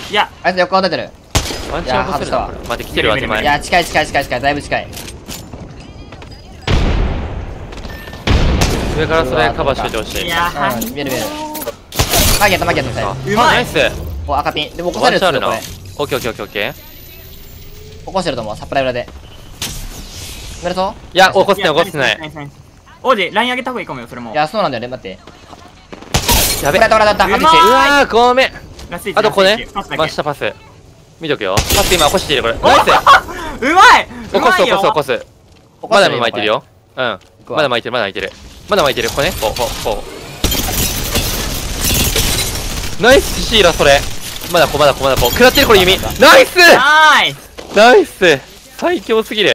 いや、 あいつ横顔出てる。 ワンチャン起こせるな。 いや待って、来てるわ、手前。 いや、近い、だいぶ近い。 上からそれカバーしといてほしい。 いやうん、見える。マーケット、最後。 うまいナイス。 お、赤ピン。でも起こワせるっすよ、 ンチャンあるな。 これ。 オッケーオッケーオッケーオッケー。 起こしてると思う、サプライ裏で。おめでとう。 いや、起こせない、起こせない。 王子、ライン上げた方がいいかもよ、それも。 いや、そうなんだよね、待って。 やべ。 これだった。 うまいうわー、ごめん。 ラスイチあとここね。 パスだけ真下パス。見とくよ。パス今起こしているこれ。ナイス。 うまい。 起こす起こす。まだ巻いてるよ。 よ。うん。まだ巻いてる。ここね。こう。ナイスシーラ、それ。まだこう。食らってる、これ弓。ナイスナイス。 ナイス最強すぎる。